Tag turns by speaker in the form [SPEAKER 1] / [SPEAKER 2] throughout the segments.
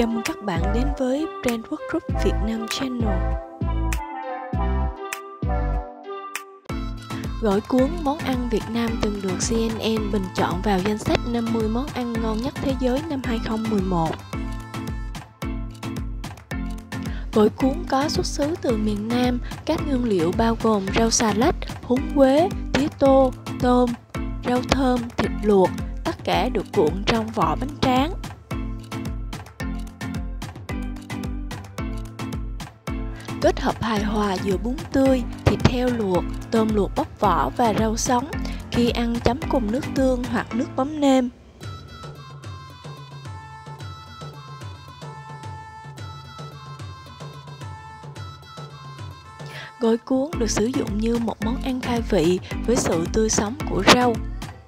[SPEAKER 1] Chào mừng các bạn đến với Brand Workgroup Việt Nam Channel. Gỏi cuốn món ăn Việt Nam từng được CNN bình chọn vào danh sách 50 món ăn ngon nhất thế giới năm 2011. Gỏi cuốn có xuất xứ từ miền Nam, các nguyên liệu bao gồm rau xà lách, húng quế, tía tô, tôm, rau thơm, thịt luộc, tất cả được cuộn trong vỏ bánh tráng. Kết hợp hài hòa giữa bún tươi, thịt heo luộc, tôm luộc bóc vỏ và rau sống, khi ăn chấm cùng nước tương hoặc nước mắm nêm. Gỏi cuốn được sử dụng như một món ăn khai vị với sự tươi sống của rau.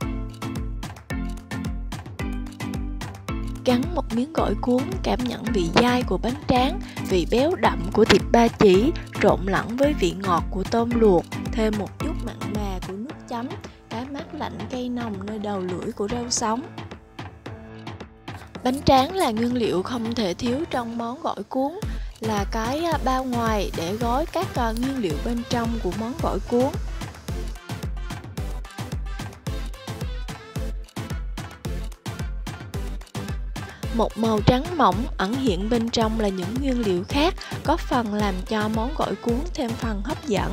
[SPEAKER 1] Cắn một miếng gỏi cuốn, cảm nhận vị dai của bánh tráng, vị béo đậm của thịt ba chỉ trộn lẫn với vị ngọt của tôm luộc, thêm một chút mặn mà của nước chấm, cái mát lạnh cay nồng nơi đầu lưỡi của rau sống. Bánh tráng là nguyên liệu không thể thiếu trong món gỏi cuốn, là cái bao ngoài để gói các nguyên liệu bên trong của món gỏi cuốn. Một màu trắng mỏng ẩn hiện bên trong là những nguyên liệu khác, có phần làm cho món gỏi cuốn thêm phần hấp dẫn.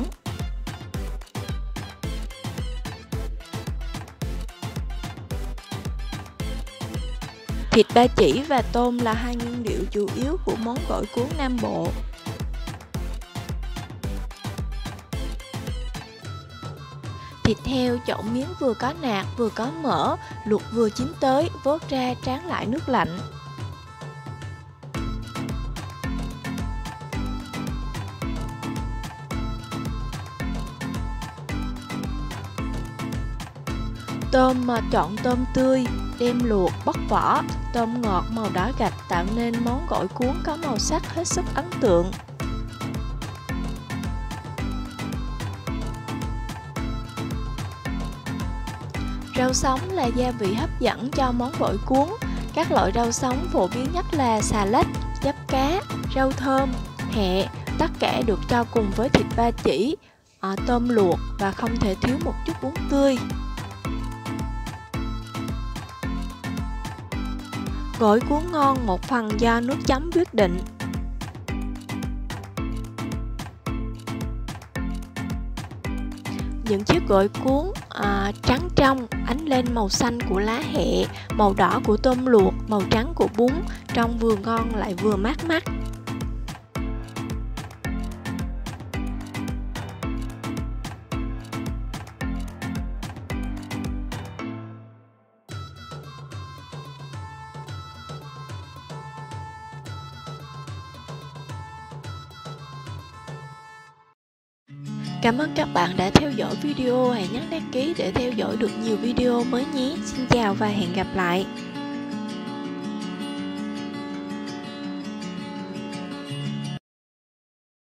[SPEAKER 1] Thịt ba chỉ và tôm là hai nguyên liệu chủ yếu của món gỏi cuốn Nam Bộ. Thịt heo chọn miếng vừa có nạc vừa có mỡ, luộc vừa chín tới, vớt ra tráng lại nước lạnh. Tôm chọn tôm tươi, đem luộc, bóc vỏ, tôm ngọt màu đỏ gạch tạo nên món gỏi cuốn có màu sắc hết sức ấn tượng. Rau sống là gia vị hấp dẫn cho món gỏi cuốn. Các loại rau sống phổ biến nhất là xà lách, giáp cá, rau thơm, hẹ, tất cả được cho cùng với thịt ba chỉ, tôm luộc và không thể thiếu một chút bún tươi. Gỏi cuốn ngon một phần do nước chấm quyết định. Những chiếc gỏi cuốn trắng trong ánh lên màu xanh của lá hẹ, màu đỏ của tôm luộc, màu trắng của bún, trông vừa ngon lại vừa mát mắt. Cảm ơn các bạn đã theo dõi video, hãy nhấn đăng ký để theo dõi được nhiều video mới nhé. Xin chào và hẹn gặp lại.